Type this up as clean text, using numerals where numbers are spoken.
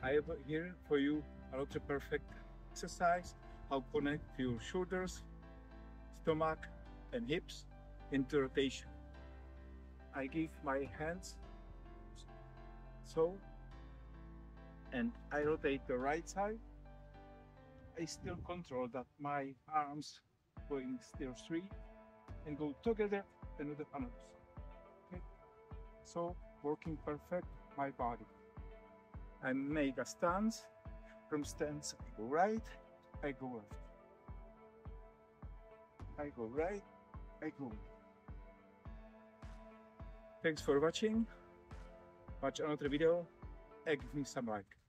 I have here for you another perfect exercise, how connect your shoulders, stomach and hips into rotation. I give my hands so, and I rotate the right side. I still control that my arms going still straight and go together and with another side. Okay, so working perfect my body. I make a stance. From stance, I go right, I go left. I go right, I go left. Thanks for watching. Watch another video and give me some like.